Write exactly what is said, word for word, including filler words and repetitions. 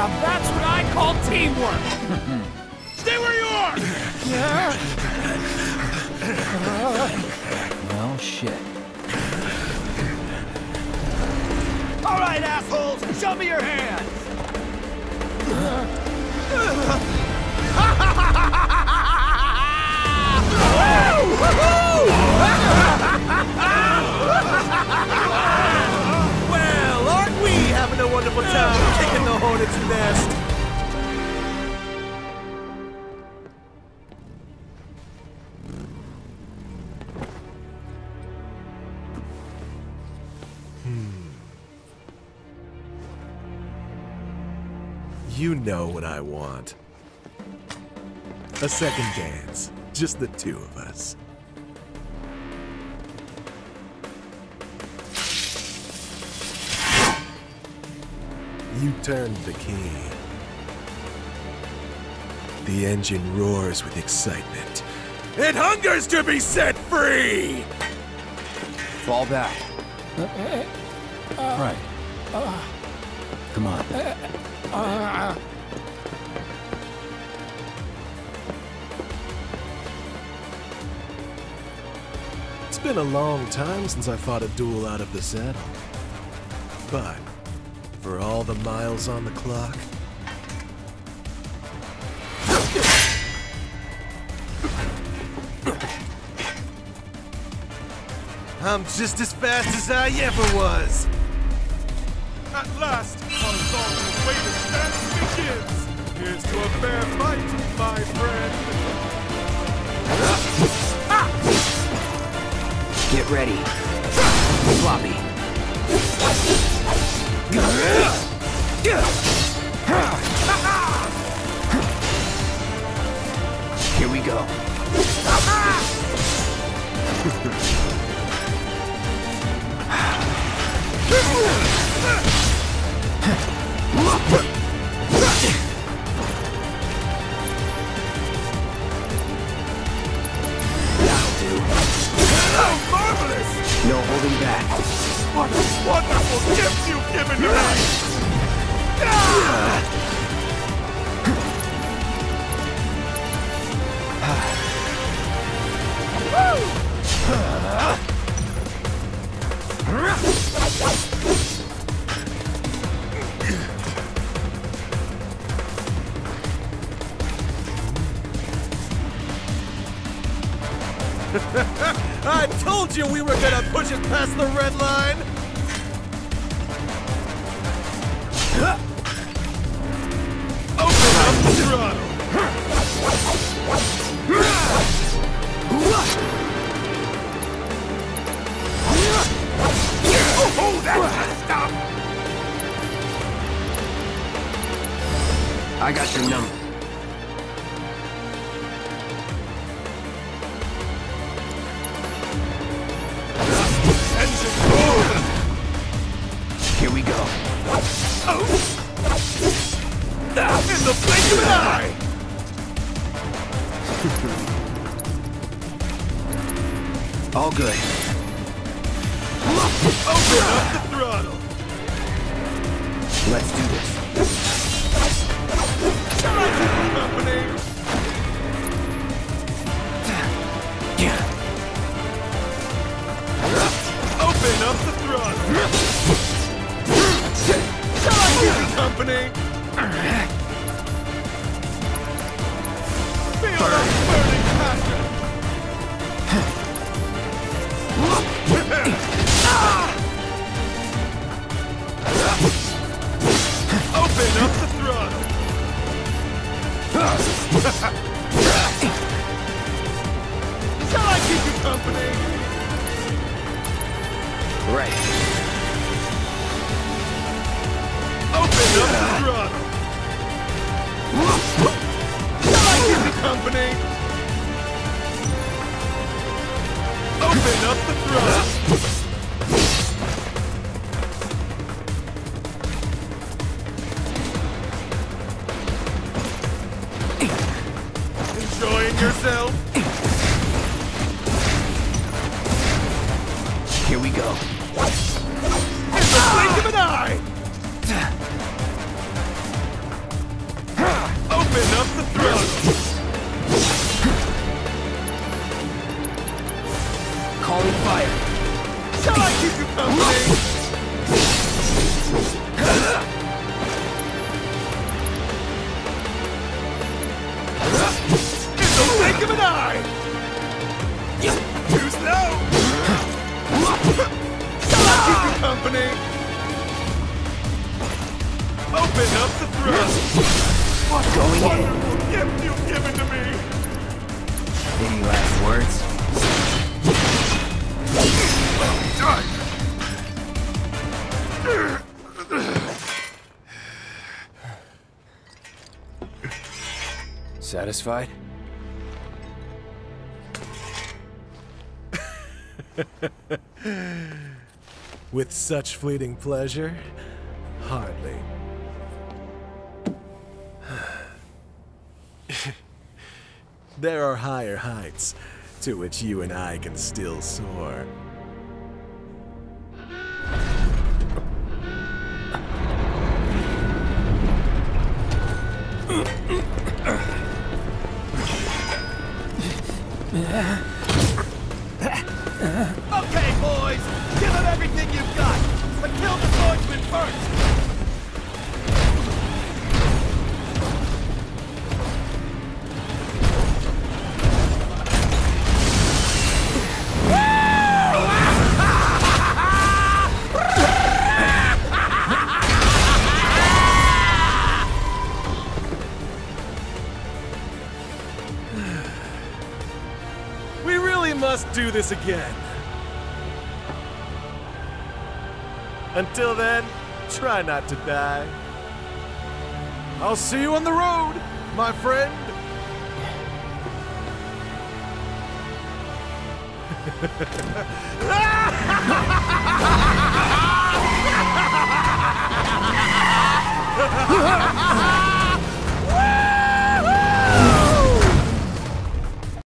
Now that's what I call teamwork! Stay where you are! Yeah. Well, shit. All right, assholes! Show me your hands! Well, aren't we having a wonderful time kicking the hornet's nest? You know what I want. A second dance. Just the two of us. You turned the key. The engine roars with excitement. It hungers to be set free! Fall back. Right. Come on. It's been a long time since I fought a duel out of the saddle. But, for all the miles on the clock, I'm just as fast as I ever was! At last, horizontal waiting dance begins! Here's to a fair fight, my friend! Get ready. Floppy. Here we go. That'll do. Oh, marvelous! No holding back. What a wonderful gift you've given to me! I told you we were gonna push it past the red line! Open up the throttle! Oh, that's stop! I got your number. Engine roll! Here we go. Oh! In the blink of an eye! All good. Open up the throttle! Let's do this. Shall I keep you company? Yeah. Open up the throttle! Shall I keep you company? Feel that burning passion! Open up the throttle! Shall I keep you company? Right. Open up the throttle! Shall I keep you company? Open up the throttle! Enjoying yourself? Here we go. In the blink of an eye! Open up the thrust! Calling fire. Shall I keep you company? In the blink of an eye! Too slow! Shall I keep you company? Open up the thrust! What a Going in. wonderful gift you've given to me! Any last words? Done! Satisfied? With such fleeting pleasure? Hardly. There are higher heights to which you and I can still soar. Okay, boys, give them everything you've got, but kill the swordsman first. We really must do this again. Until then, try not to die. I'll see you on the road, my friend.